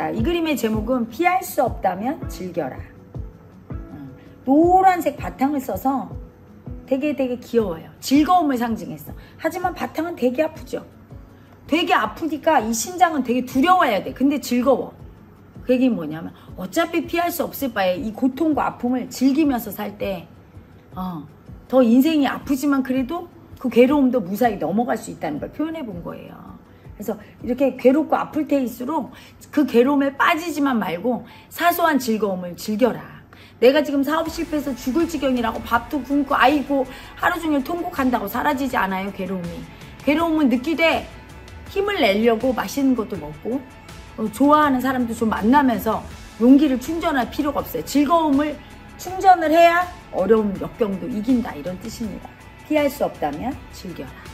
자, 이 그림의 제목은 피할 수 없다면 즐겨라. 노란색 바탕을 써서 되게 귀여워요. 즐거움을 상징했어. 하지만 바탕은 되게 아프죠. 되게 아프니까 이 신장은 되게 두려워야 돼. 근데 즐거워. 그 얘기는 뭐냐면 어차피 피할 수 없을 바에 이 고통과 아픔을 즐기면서 살 때 더 인생이 아프지만 그래도 그 괴로움도 무사히 넘어갈 수 있다는 걸 표현해 본 거예요. 그래서 이렇게 괴롭고 아플 때일수록 그 괴로움에 빠지지만 말고 사소한 즐거움을 즐겨라. 내가 지금 사업 실패해서 죽을 지경이라고 밥도 굶고 아이고 하루 종일 통곡한다고 사라지지 않아요. 괴로움은 느끼되 힘을 내려고 맛있는 것도 먹고 좋아하는 사람도 좀 만나면서 용기를 충전할 필요가 없어요. 즐거움을 충전을 해야 어려운 역경도 이긴다, 이런 뜻입니다. 피할 수 없다면 즐겨라.